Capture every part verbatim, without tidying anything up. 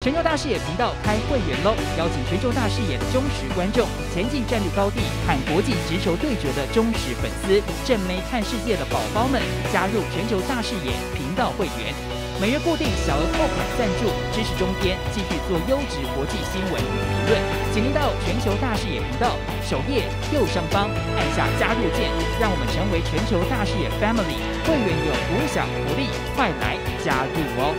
全球大视野频道开会员喽！邀请全球大视野的忠实观众，前进战略高地和国际直球对决的忠实粉丝，正妹看世界的宝宝们，加入全球大视野频道会员。每月固定小额扣款赞助，支持中天继续做优质国际新闻与评论。请您到全球大视野频道首页右上方按下加入键，让我们成为全球大视野 Family 会员，有独享福利，快来加入哦！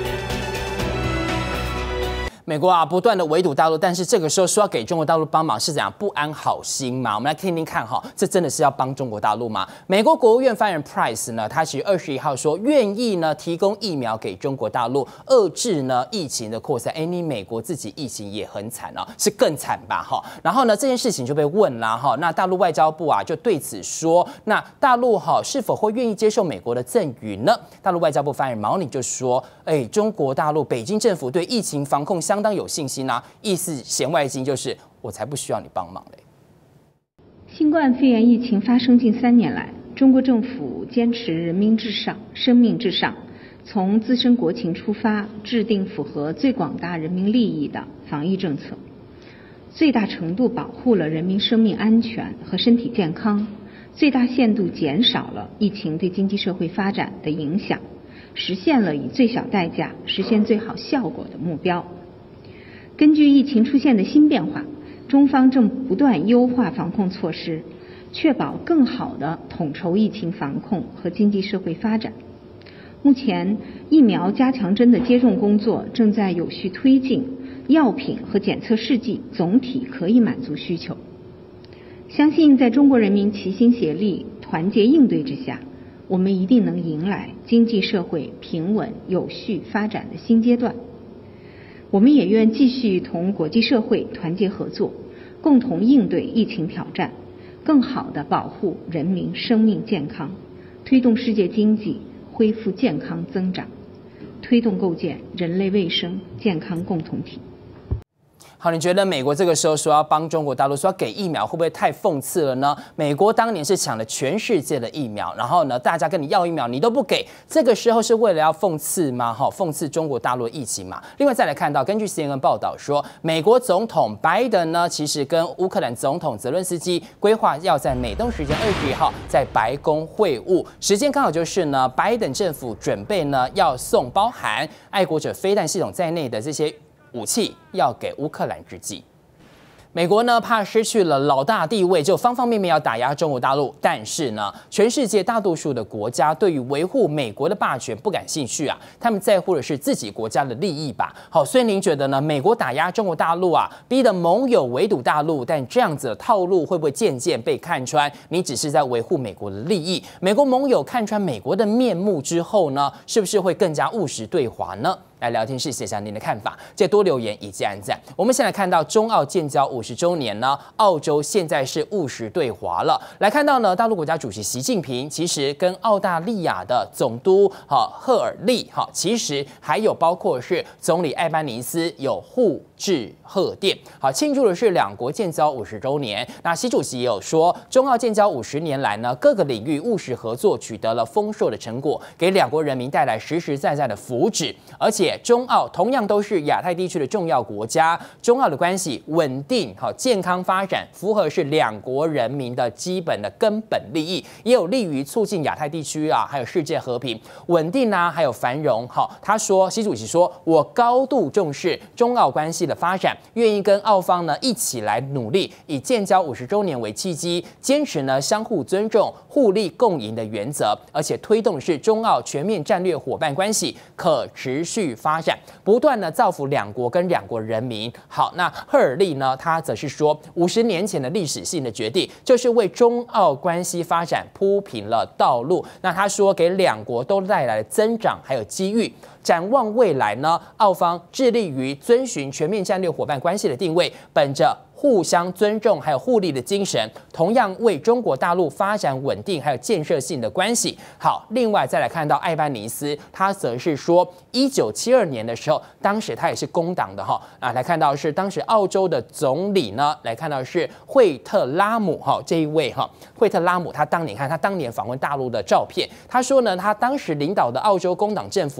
美国啊，不断的围堵大陆，但是这个时候说要给中国大陆帮忙是怎样不安好心嘛？我们来听听看哈，这真的是要帮中国大陆吗？美国国务院发言人 Price 呢，他其实二十一号说愿意呢提供疫苗给中国大陆，遏制呢疫情的扩散。哎，你美国自己疫情也很惨啊，是更惨吧？哈，然后呢这件事情就被问啦哈，那大陆外交部啊就对此说，那大陆哈是否会愿意接受美国的赠予呢？大陆外交部发言人毛宁就说，哎，中国大陆北京政府对疫情防控相当有信心啊，意思弦外之音就是我才不需要你帮忙嘞。 新冠肺炎疫情发生近三年来，中国政府坚持人民至上、生命至上，从自身国情出发，制定符合最广大人民利益的防疫政策，最大程度保护了人民生命安全和身体健康，最大限度减少了疫情对经济社会发展的影响，实现了以最小代价实现最好效果的目标。根据疫情出现的新变化，中方正不断优化防控措施，确保更好地统筹疫情防控和经济社会发展。目前，疫苗加强针的接种工作正在有序推进，药品和检测试剂总体可以满足需求。相信在中国人民齐心协力、团结应对之下，我们一定能迎来经济社会平稳有序发展的新阶段。我们也愿继续同国际社会团结合作，共同应对疫情挑战，更好地保护人民生命健康，推动世界经济恢复健康增长，推动构建人类卫生健康共同体。 好，你觉得美国这个时候说要帮中国大陆，说要给疫苗，会不会太讽刺了呢？美国当年是抢了全世界的疫苗，然后呢，大家跟你要疫苗，你都不给，这个时候是为了要讽刺吗？哈，讽刺中国大陆的疫情嘛。另外再来看到，根据 C N N 报道说，美国总统拜登呢，其实跟乌克兰总统泽伦斯基规划要在美东时间二十一号在白宫会晤，时间刚好就是呢，拜登政府准备呢要送包含爱国者飞弹系统在内的这些武器要给乌克兰之际，美国呢怕失去了老大地位，就方方面面要打压中国大陆。但是呢，全世界大多数的国家对于维护美国的霸权不感兴趣啊，他们在乎的是自己国家的利益吧。好，所以您觉得呢？美国打压中国大陆啊，逼得盟友围堵大陆，但这样子的套路会不会渐渐被看穿？你只是在维护美国的利益，美国盟友看穿美国的面目之后呢，是不是会更加务实对华呢？来聊天室写下您的看法，记得多留言以及按赞。我们先来看到中澳建交五十周年呢，澳洲现在是务实对华了。来看到呢，大陆国家主席习近平其实跟澳大利亚的总督哈赫尔利哈，其实还有包括是总理艾班尼斯有互致贺电，好庆祝的是两国建交五十周年。那习主席也有说，中澳建交五十年来呢，各个领域务实合作取得了丰硕的成果，给两国人民带来实实在在的福祉，而且中澳同样都是亚太地区的重要国家，中澳的关系稳定、好健康发展，符合是两国人民的基本的根本利益，也有利于促进亚太地区啊，还有世界和平稳定啊，还有繁荣。好，他说，习主席说，我高度重视中澳关系的发展，愿意跟澳方呢一起来努力，以建交五十周年为契机，坚持呢相互尊重、互利共赢的原则，而且推动的是中澳全面战略伙伴关系可持续发展，不断的造福两国跟两国人民。好，那赫尔利呢，他则是说，五十年前的历史性的决定，就是为中澳关系发展铺平了道路。那他说，给两国都带来了增长还有机遇。展望未来呢，澳方致力于遵循全面战略伙伴关系的定位，本着互相尊重还有互利的精神，同样为中国大陆发展稳定还有建设性的关系。好，另外再来看到艾班尼斯，他则是说，一九七二年的时候，当时他也是工党的哈啊，来看到是当时澳洲的总理呢，来看到是惠特拉姆哈这一位哈，惠特拉姆他当年看他当年访问大陆的照片，他说呢，他当时领导的澳洲工党政府呢，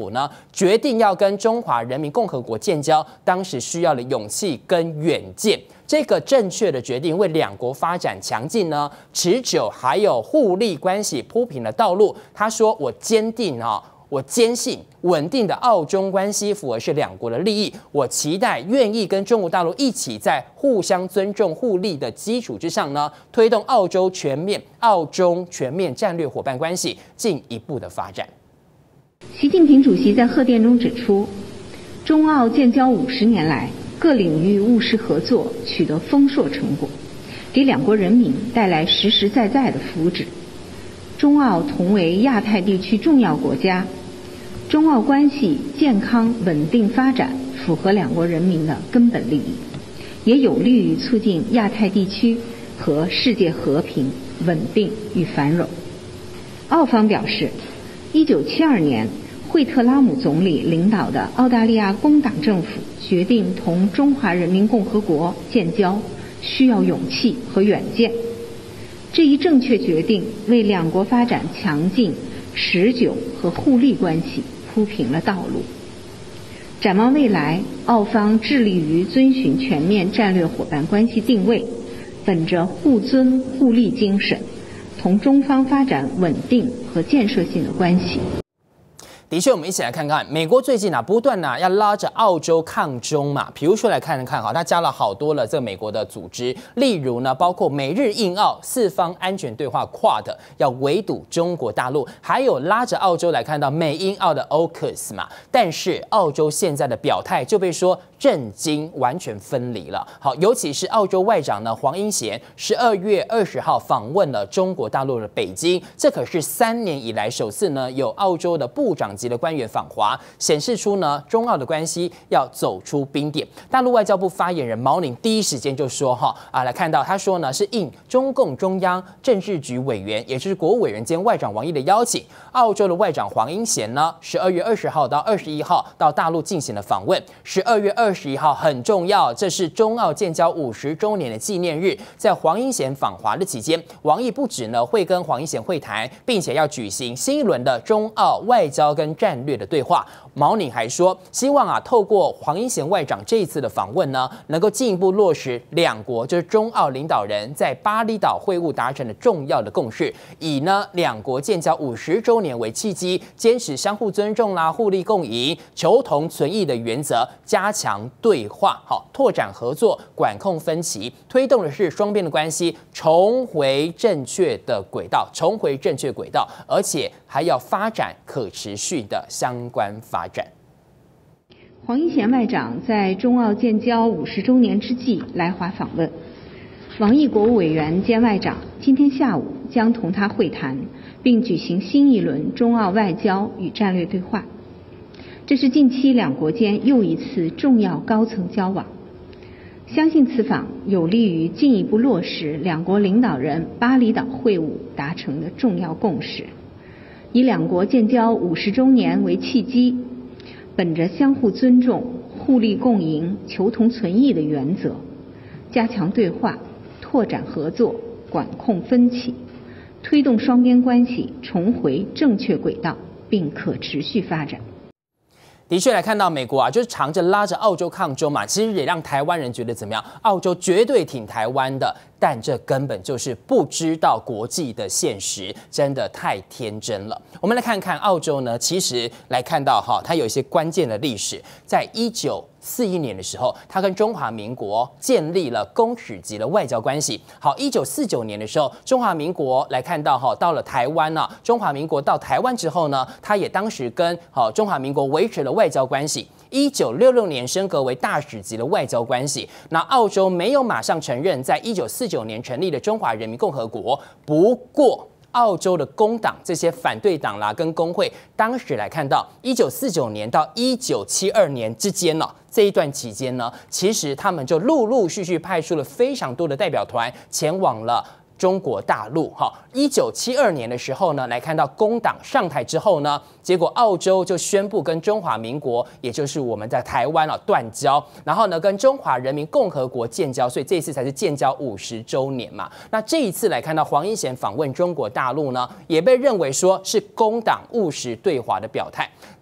决定要跟中华人民共和国建交，当时需要的勇气跟远见。这个正确的决定为两国发展强劲呢、持久还有互利关系铺平了道路。他说：“我坚定啊。”我坚信稳定的澳中关系符合是两国的利益，我期待愿意跟中国大陆一起在互相尊重互利的基础之上呢，推动澳洲全面澳中全面战略伙伴关系进一步的发展。 习近平主席在贺电中指出，中澳建交五十年来，各领域务实合作取得丰硕成果，给两国人民带来实实在在的福祉。中澳同为亚太地区重要国家，中澳关系健康稳定发展符合两国人民的根本利益，也有利于促进亚太地区和世界和平、稳定与繁荣。澳方表示，一九七二年，惠特拉姆总理领导的澳大利亚工党政府决定同中华人民共和国建交，需要勇气和远见。这一正确决定为两国发展强劲、持久和互利关系铺平了道路。展望未来，澳方致力于遵循全面战略伙伴关系定位，本着互尊互利精神，同中方发展稳定和建设性的关系。 的确，我们一起来看看，美国最近啊不断啊要拉着澳洲抗中嘛，比如说来看看哈，他加了好多了这个美国的组织，例如呢包括美日印澳四方安全对话 Quad 要围堵中国大陆，还有拉着澳洲来看到美英澳的 A U K U S 嘛，但是澳洲现在的表态就被说震惊，完全分离了。好，尤其是澳洲外长呢黄英贤十二月二十号访问了中国大陆的北京，这可是三年以来首次呢有澳洲的部长级的官员访华，显示出呢中澳的关系要走出冰点。大陆外交部发言人毛宁第一时间就说哈啊，来看到他说呢是应中共中央政治局委员，也就是国务委员兼外长王毅的邀请，澳洲的外长黄英贤呢十二月二十号到二十一号到大陆进行了访问。十二月二十一号很重要，这是中澳建交五十周年的纪念日。在黄英贤访华的期间，王毅不止呢会跟黄英贤会谈，并且要举行新一轮的中澳外交跟战略的对话。毛宁还说，希望啊透过黄英贤外长这一次的访问呢，能够进一步落实两国就是中澳领导人在巴厘岛会晤达成的重要的共识，以呢两国建交五十周年为契机，坚持相互尊重啦、互利共赢、求同存异的原则，加强对话，好拓展合作，管控分歧，推动的是双边的关系重回正确的轨道，重回正确轨道，而且还要发展可持续的相关发展。 黄英贤外长在中澳建交五十周年之际来华访问，王毅国务委员兼外长今天下午将同他会谈，并举行新一轮中澳外交与战略对话。这是近期两国间又一次重要高层交往，相信此访有利于进一步落实两国领导人巴厘岛会晤达成的重要共识，以两国建交五十周年为契机，本着相互尊重、互利共赢、求同存异的原则，加强对话，拓展合作，管控分歧，推动双边关系重回正确轨道，并可持续发展。 的确来看到美国啊，就是常着拉着澳洲抗中嘛，其实也让台湾人觉得怎么样？澳洲绝对挺台湾的，但这根本就是不知道国际的现实，真的太天真了。我们来看看澳洲呢，其实来看到哈，它有一些关键的历史，在一九四一年的时候，它跟中华民国建立了公使级的外交关系。好，一九四九年的时候，中华民国来看到哈，到了台湾呢、啊，中华民国到台湾之后呢，它也当时跟好中华民国维持了外交关系。一九六六年升格为大使级的外交关系。那澳洲没有马上承认在一九四九年成立的中华人民共和国，不过澳洲的工党这些反对党啦跟工会，当时来看到一九四九年到一九七二年之间呢、哦，这一段期间呢，其实他们就陆陆续续派出了非常多的代表团前往了中国大陆。哈，一九七二年的时候呢，来看到工党上台之后呢，结果澳洲就宣布跟中华民国，也就是我们在台湾啊断交，然后呢跟中华人民共和国建交，所以这一次才是建交五十周年嘛。那这一次来看到黄英贤访问中国大陆呢，也被认为说是工党务实对华的表态。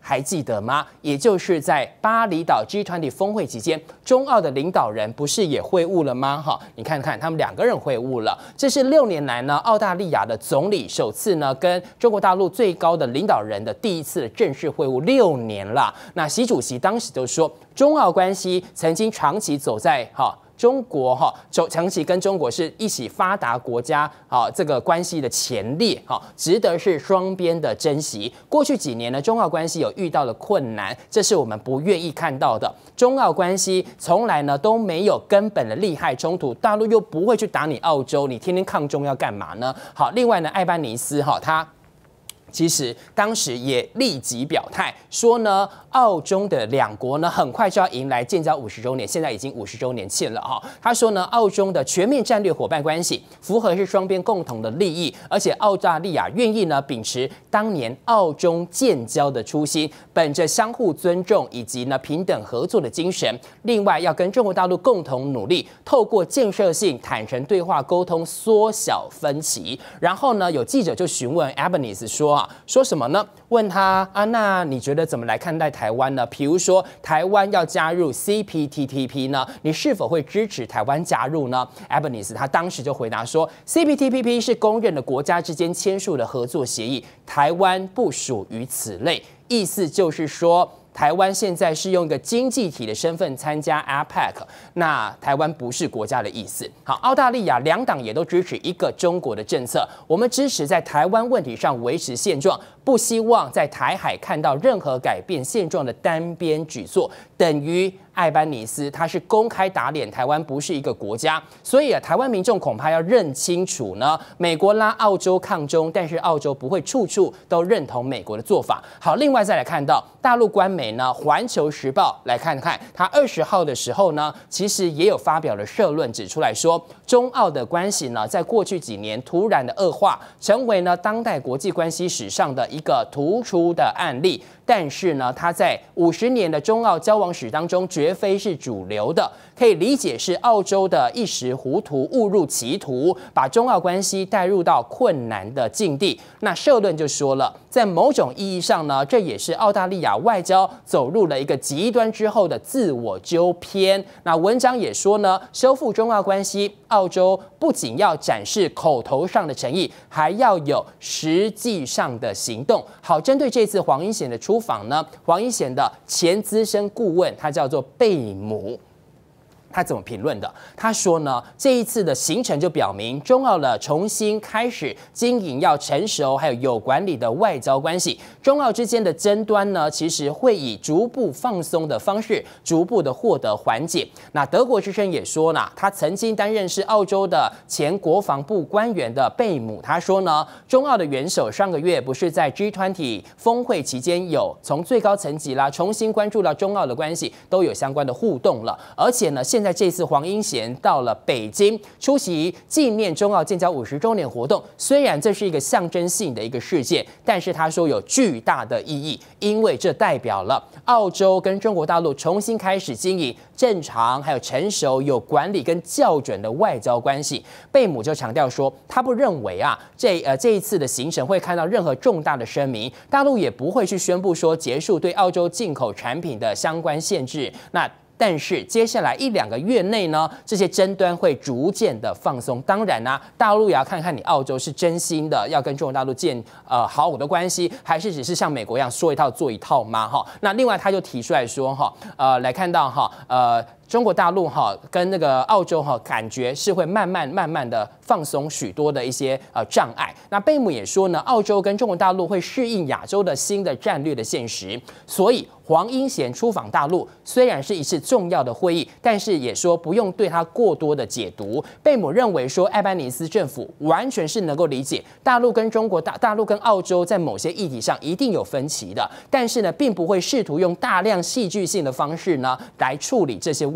还记得吗？也就是在巴厘岛 G 二十 峰会期间，中澳的领导人不是也会晤了吗？哈，你看看他们两个人会晤了，这是六年来呢澳大利亚的总理首次呢跟中国大陆最高的领导人的第一次的正式会晤，六年了。那习主席当时就说，中澳关系曾经长期走在哈。中国哈，长期跟中国是一起发达国家啊，这个关系的前列哈，值得是双边的珍惜。过去几年呢，中澳关系有遇到了困难，这是我们不愿意看到的。中澳关系从来呢都没有根本的利害冲突，大陆又不会去打你澳洲，你天天抗中要干嘛呢？好，另外呢，艾班尼斯哈他。其实当时也立即表态说呢，澳中的两国呢很快就要迎来建交五十周年，现在已经五十周年庆了哈。他说呢，澳中的全面战略伙伴关系符合是双边共同的利益，而且澳大利亚愿意呢秉持当年澳中建交的初心，本着相互尊重以及呢平等合作的精神，另外要跟中国大陆共同努力，透过建设性、坦诚对话沟通，缩小分歧。然后呢，有记者就询问 Albanese 说。说什么呢？问他啊，那你觉得怎么来看待台湾呢？比如说台湾要加入 C P T P P 呢，你是否会支持台湾加入呢 ？Albanese 他当时就回答说 ，C P T P P 是公认的国家之间签署的合作协议，台湾不属于此类。意思就是说。台湾现在是用一个经济体的身份参加 A P E C， 那台湾不是国家的意思。好，澳大利亚两党也都支持一个中国的政策，我们支持在台湾问题上维持现状，不希望在台海看到任何改变现状的单边举措，等于艾班尼斯他是公开打脸台湾不是一个国家，所以啊，台湾民众恐怕要认清楚呢，美国拉澳洲抗中，但是澳洲不会处处都认同美国的做法。好，另外再来看到大陆官媒呢，《环球时报》来看看，他二十号的时候呢，其实也有发表了社论，指出来说，中澳的关系呢，在过去几年突然的恶化，成为呢当代国际关系史上的一个突出的案例。但是呢，它在五十年的中澳交往史当中，绝非是主流的，可以理解是澳洲的一时糊涂，误入歧途，把中澳关系带入到困难的境地。那社论就说了，在某种意义上呢，这也是澳大利亚外交走入了一个极端之后的自我纠偏。那文章也说呢，修复中澳关系，澳洲不仅要展示口头上的诚意，还要有实际上的行动。好，针对这次黄英贤的出访呢，黄英贤的前资深顾问，他叫做贝姆。他怎么评论的？他说呢，这一次的行程就表明，中澳了重新开始经营要成熟还有有管理的外交关系。中澳之间的争端呢，其实会以逐步放松的方式，逐步的获得缓解。那德国之声也说呢，他曾经担任是澳洲的前国防部官员的贝姆，他说呢，中澳的元首上个月不是在 G 二十 峰会期间有从最高层级啦，重新关注到中澳的关系，都有相关的互动了，而且呢，现在这次黄英贤到了北京出席纪念中澳建交五十周年活动，虽然这是一个象征性的一个事件，但是他说有巨大的意义，因为这代表了澳洲跟中国大陆重新开始经营正常、还有成熟、有管理跟校准的外交关系。贝姆就强调说，他不认为啊，这呃这一次的行程会看到任何重大的声明，大陆也不会去宣布说结束对澳洲进口产品的相关限制。那但是接下来一两个月内呢，这些争端会逐渐的放松。当然呢、啊，大陆也要看看你澳洲是真心的要跟中国大陆建呃好的关系，还是只是像美国一样说一套做一套吗？哈，那另外他就提出来说哈，呃，来看到哈，呃。中国大陆哈跟那个澳洲哈，感觉是会慢慢慢慢的放松许多的一些呃障碍。那贝姆也说呢，澳洲跟中国大陆会适应亚洲的新的战略的现实，所以黄英贤出访大陆虽然是一次重要的会议，但是也说不用对他过多的解读。贝姆认为说，艾班尼斯政府完全是能够理解大陆跟中国大大陆跟澳洲在某些议题上一定有分歧的，但是呢，并不会试图用大量戏剧性的方式呢来处理这些问题。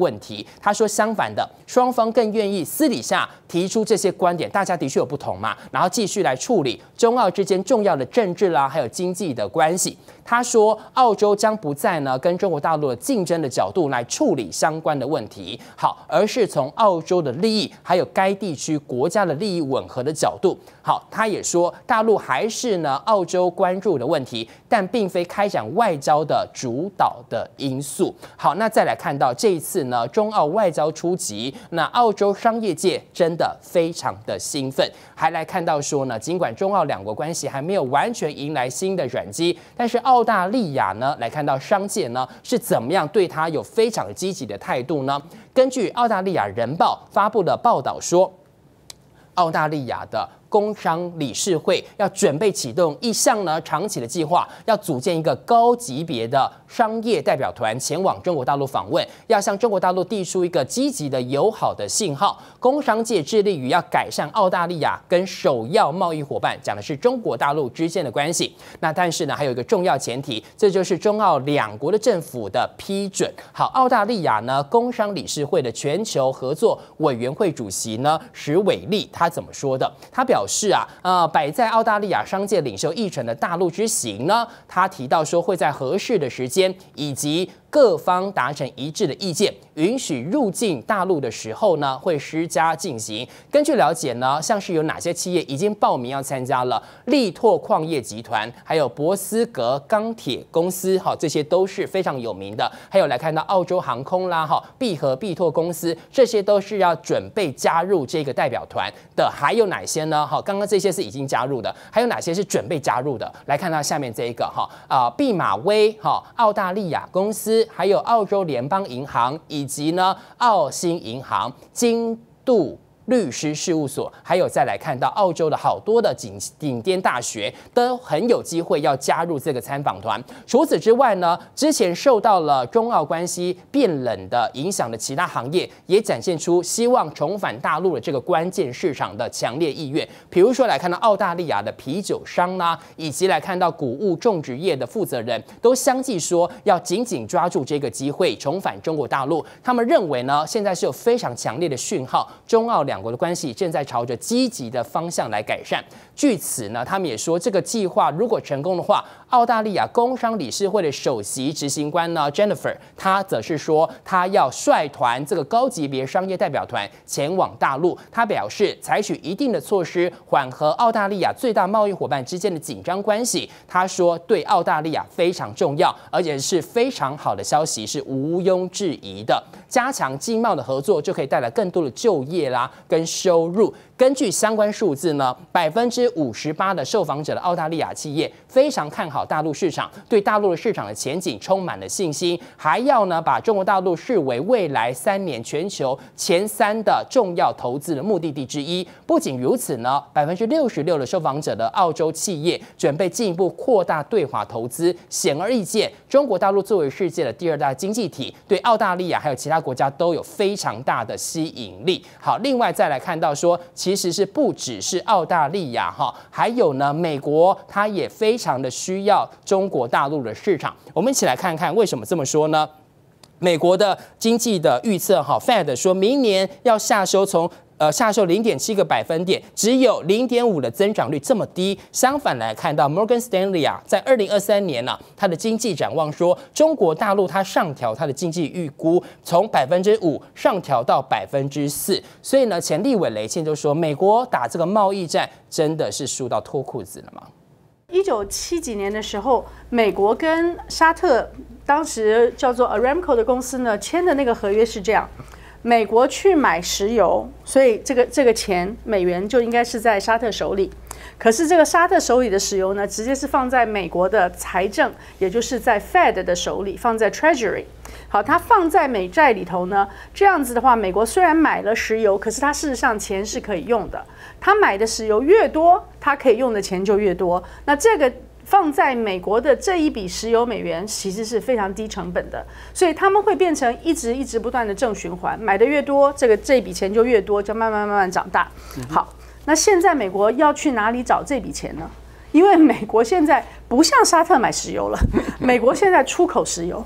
问题。他说，相反的，双方更愿意私底下提出这些观点，大家的确有不同嘛，然后继续来处理中澳之间重要的政治啦，还有经济的关系。他说，澳洲将不再呢跟中国大陆的竞争的角度来处理相关的问题，好，而是从澳洲的利益还有该地区国家的利益吻合的角度。好，他也说，大陆还是呢澳洲关注的问题，但并非开展外交的主导的因素。好，那再来看到这一次呢，中澳外交出击，那澳洲商业界真的非常的兴奋，还来看到说呢，尽管中澳两国关系还没有完全迎来新的转机，但是澳大利亚呢，来看到商界呢是怎么样对它有非常积极的态度呢？根据澳大利亚人报发布的报道说，澳大利亚的工商理事会要准备启动一项呢长期的计划，要组建一个高级别的商业代表团前往中国大陆访问，要向中国大陆递出一个积极的友好的信号。工商界致力于要改善澳大利亚跟首要贸易伙伴，讲的是中国大陆之间的关系。那但是呢，还有一个重要前提，这就是中澳两国的政府的批准。好，澳大利亚呢工商理事会的全球合作委员会主席呢史伟利他怎么说的？他表示。表示啊，呃，摆在澳大利亚商界领袖议程的大陆之行呢，他提到说会在合适的时间以及各方达成一致的意见，允许入境大陆的时候呢，会施加进行。根据了解呢，像是有哪些企业已经报名要参加了？力拓矿业集团，还有博斯格钢铁公司，哈，这些都是非常有名的。还有来看到澳洲航空啦，哈，必和必拓公司，这些都是要准备加入这个代表团的。还有哪些呢？好，刚刚这些是已经加入的，还有哪些是准备加入的？来看到下面这一个哈，啊，毕马威，哈，澳大利亚公司。还有澳洲联邦银行，以及呢澳新银行、金度律师事务所，还有再来看到澳洲的好多的顶顶尖大学都很有机会要加入这个参访团。除此之外呢，之前受到了中澳关系变冷的影响的其他行业，也展现出希望重返大陆的这个关键市场的强烈意愿。比如说来看到澳大利亚的啤酒商啦、啊，以及来看到谷物种植业的负责人，都相继说要紧紧抓住这个机会重返中国大陆。他们认为呢，现在是有非常强烈的讯号，中澳两国的关系正在朝着积极的方向来改善。据此呢，他们也说，这个计划如果成功的话，澳大利亚工商理事会的首席执行官呢 Jennifer， 他则是说，他要率团这个高级别商业代表团前往大陆。他表示，采取一定的措施缓和澳大利亚最大贸易伙伴之间的紧张关系。他说，对澳大利亚非常重要，而且是非常好的消息，是毋庸置疑的。加强经贸的合作，就可以带来更多的就业啦跟收入。根据相关数字呢，百分之五十八的受访者的澳大利亚企业非常看好大陆市场，对大陆的市场的前景充满了信心，还要呢把中国大陆视为未来三年全球前三的重要投资的目的地之一。不仅如此呢，百分之六十六的受访者的澳洲企业准备进一步扩大对华投资。显而易见，中国大陆作为世界的第二大经济体，对澳大利亚还有其他国家都有非常大的吸引力。好，另外再来看到说，其实是不只是澳大利亚哈，还有呢美国，它也非常的需要中国大陆的市场。我们一起来看看为什么这么说呢？美国的经济的预测哈 ，Fed 说明年要下修从。呃，下修零点七个百分点，只有零点五的增长率，这么低。相反来看到 Morgan Stanley 啊，在二零二三年呢、啊，它的经济展望说，中国大陆它上调它的经济预估，从百分之五上调到百分之四。所以呢，前立委雷倩就说，美国打这个贸易战真的是输到脱裤子了吗？ 一九七几年的时候，美国跟沙特当时叫做 Aramco 的公司呢签的那个合约是这样。美国去买石油，所以这个这个钱美元就应该是在沙特手里。可是这个沙特手里的石油呢，直接是放在美国的财政，也就是在 Fed 的手里，放在 Treasury。好，它放在美债里头呢，这样子的话，美国虽然买了石油，可是它事实上钱是可以用的。它买的石油越多，它可以用的钱就越多。那这个放在美国的这一笔石油美元其实是非常低成本的，所以他们会变成一直一直不断的正循环，买的越多，这个这笔钱就越多，就慢慢慢慢长大。好，那现在美国要去哪里找这笔钱呢？因为美国现在不像沙特买石油了，美国现在出口石油。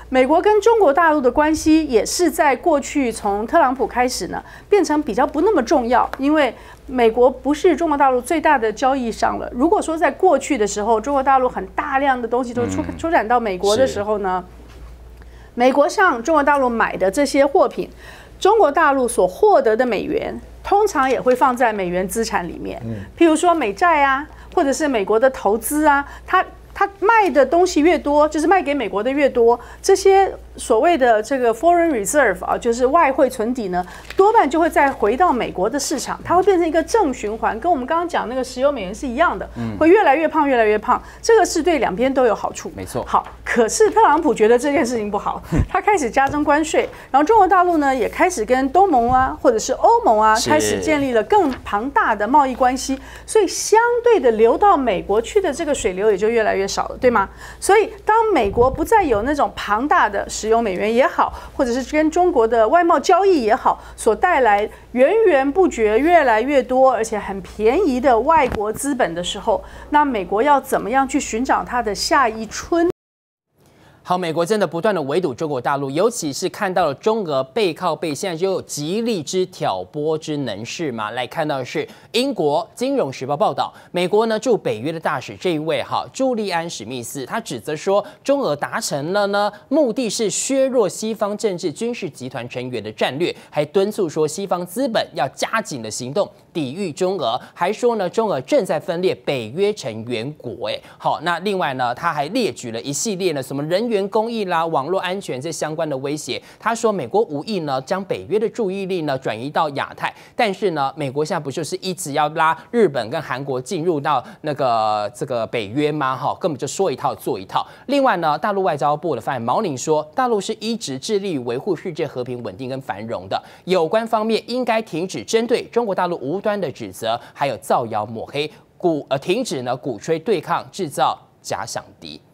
美国跟中国大陆的关系也是在过去从特朗普开始呢，变成比较不那么重要，因为美国不是中国大陆最大的交易商了。如果说在过去的时候，中国大陆很大量的东西都出出产到美国的时候呢，美国向中国大陆买的这些货品，中国大陆所获得的美元，通常也会放在美元资产里面，譬如说美债啊，或者是美国的投资啊，它。它卖的东西越多，就是卖给美国的越多，这些所谓的这个 foreign reserve 啊，就是外汇存底呢，多半就会再回到美国的市场，它会变成一个正循环，跟我们刚刚讲那个石油美元是一样的，会越来越胖，越来越胖，这个是对两边都有好处。 没错。 好，可是特朗普觉得这件事情不好，他开始加征关税，然后中国大陆呢也开始跟东盟啊，或者是欧盟啊，开始建立了更庞大的贸易关系，所以相对的流到美国去的这个水流也就越来越少了，对吗？所以当美国不再有那种庞大的石油美元也好，或者是跟中国的外贸交易也好，所带来源源不绝越来越多而且很便宜的外国资本的时候，那美国要怎么样去寻找它的下一春？ 好，美国真的不断的围堵中国大陆，尤其是看到了中俄背靠背，现在就有极力之挑拨之能事嘛。来看到的是英国《金融时报》报道，美国呢驻北约的大使这一位哈朱利安史密斯，他指责说中俄达成了呢，目的是削弱西方政治军事集团成员的战略，还敦促说西方资本要加紧的行动抵御中俄，还说呢中俄正在分裂北约成员国。哎，好，那另外呢他还列举了一系列呢什么人员公益啦、网络安全这相关的威胁。他说，美国无意呢将北约的注意力呢转移到亚太，但是呢，美国现在不就是一直要拉日本跟韩国进入到那个这个北约吗？哈，根本就说一套做一套。另外呢，大陆外交部的发言人毛宁说，大陆是一直致力于维护世界和平稳定跟繁荣的，有关方面应该停止针对中国大陆无端的指责，还有造谣抹黑，鼓呃停止呢鼓吹对抗，制造假想敌。